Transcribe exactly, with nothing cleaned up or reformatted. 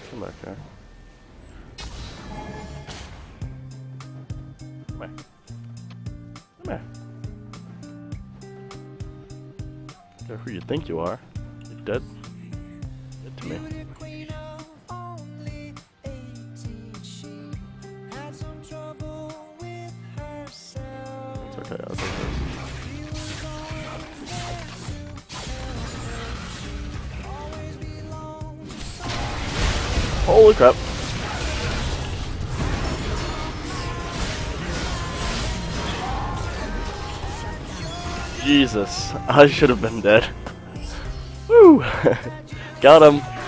Come back here. Come here. Come here. They're who you think you are. You're dead. Dead to me. It's okay, I'll take this. Holy crap. Jesus, I should have been dead. Woo! Got him.